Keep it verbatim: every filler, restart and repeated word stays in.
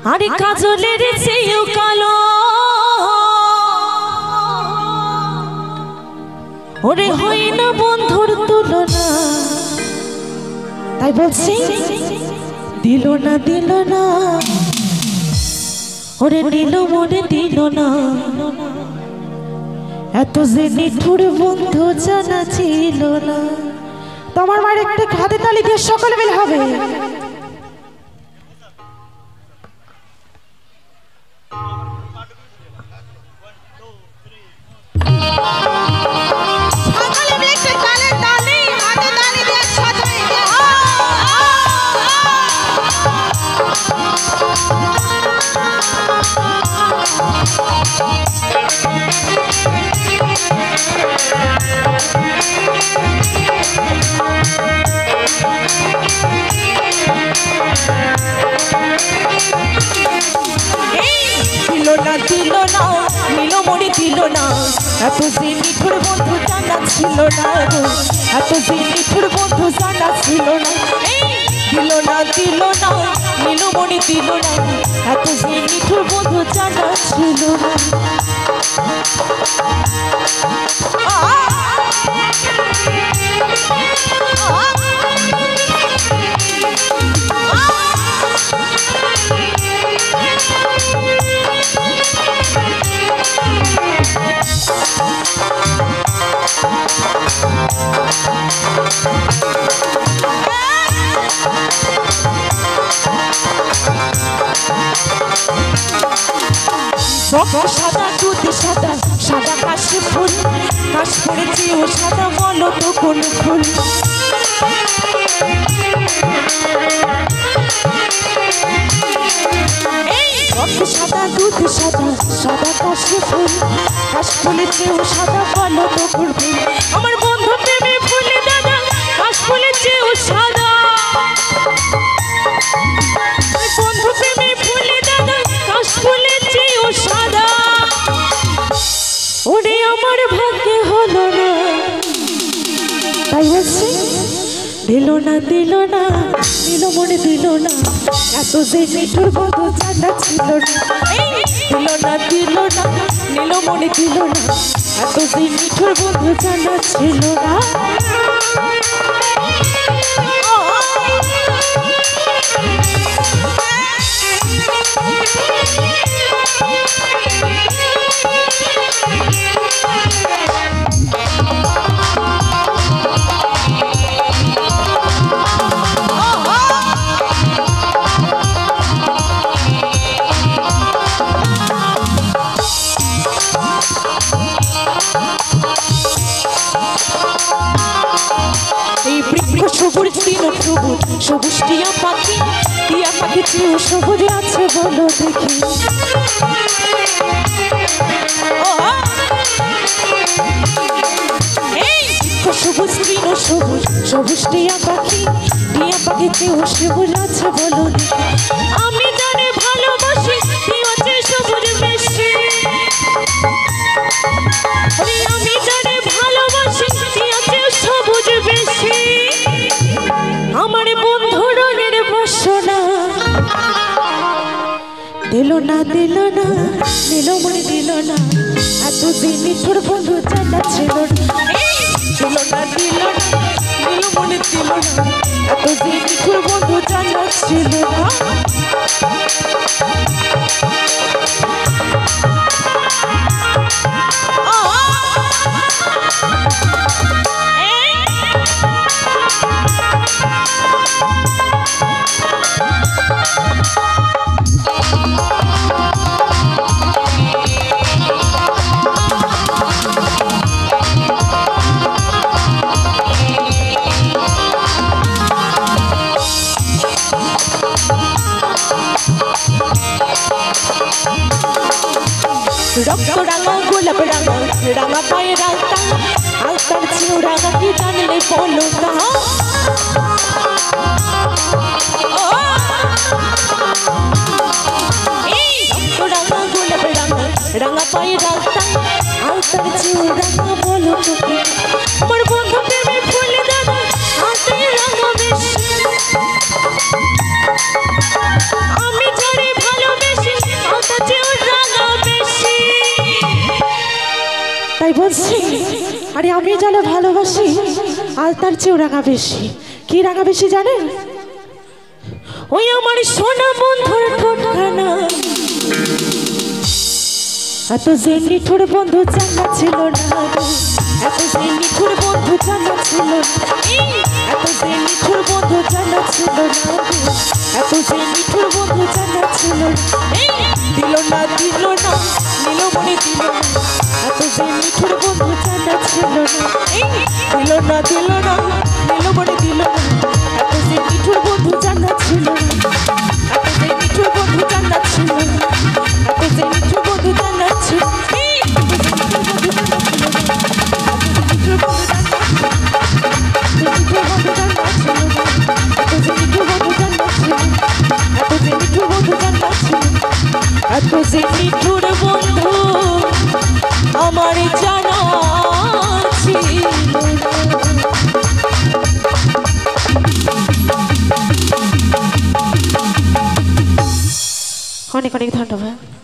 আরে কাজলের চেয়েও কালো ওরে হয় না বন্ধুর তুলনা তাই বলছি দিল না দিল না ওরে দিল মনে দিল না এত যে নিঠুর বন্ধু জানা ছিল না। তোমার মায়ের একটা হাতে তালি দিয়ে সকলে মিলে হবে। এত যে নিঠুর বন্ধু জানা ছিল না এত যে নিঠুর বন্ধু জানা ছিল না দিল না দিল না নীলমণি দিল না এত যে নিঠুর বন্ধু জানা ছিল না। সাদা দুধ সাদা সাদা কাশি ফুল কাশ পড়েছে ও সাদা বলো তো কোন ফুল সাদা দুধ সাদা সাদা কাশি ফুল কাশ পড়েছে ও সাদা বলো তো কোন ফুল আমার বন্ধু প্রেমে ফুলে দাদা কাশ পড়েছে ও সাদা বন্ধু প্রেমে ফুলে দাদা কাশ পড়েছে ও সাদা ওরে আমার ভাগ্যে হলো না তাই বলছি দিল না দিল না নীলমণি দিল না এত যে নিঠুর বন্ধু জানা ছিল না দিল না দিল না নীলমণি দিল না এত যে নিঠুর বন্ধু জানা ছিল না। সবুজ দিন সবুজ সবুজ টিয়া পাখি টিয়া পাখি চেয়েও সবুজ আছে বলো দেখি সবুজ দিন সবুজ সবুজ টিয়া পাখি টিয়া পাখি চেয়েও সবুজ আছে বলো দেখি আমি জানি ভালোবাসি টিয়া চেয়ে সবুজ বেশি আমি জানি ভালোবাসি টিয়া চেয়ে সবুজ বেশি আমার বন্ধু রঙের বাসনা দিল না দিল না নীলমণি দিল না এত দিন নিঠুর বন্ধু জানা ছিল না দিল না দিল না নীলমণি দিল না এত দিন নিঠুর বন্ধু জানা ছিল না। রক্ত রাঙা গোলাপ রাঙা রাঙা পায়ে রাঙা আলতার চেয়েও রাঙা কি জানলে বলো না রক্ত রাঙা গোলাপ রাঙা রাঙা পায়ে রাঙা আলতার চেয়েও রাঙা বলো তোকে আমার বন্ধু প্রেমে ফুলে দাদা হাতে রাঙা বেশি আমি যারে ভালো আলতার চেয়েও রাঙা বেশি। কি রাঙা বেশি জানেন? ওই আমার সোনা বন্ধুর ঠোঁটখানা এত যে নিঠুর বন্ধু জানা ছিল না, এত যে নিঠুর বন্ধু জানা ছিল না, এত যে নিঠুর বন্ধু জানা ছিল না, এত যে নিঠুর বন্ধু জানা ছিল না, দিল না দিল না নীলমণি দিল না, এত যে নিঠুর বন্ধু জানা ছিল না, দিল না দিল না নীলমণি দিল না, এত যে নিঠুর বন্ধু জানা ছিল না, এত যে নিঠুর বন্ধু জানা ছিল না, এত যে নিঠুর বন্ধু জানা ছিল না, এত যে নিঠুর বন্ধু আমার জানা ছিল। অনেক অনেক ধন্যবাদ।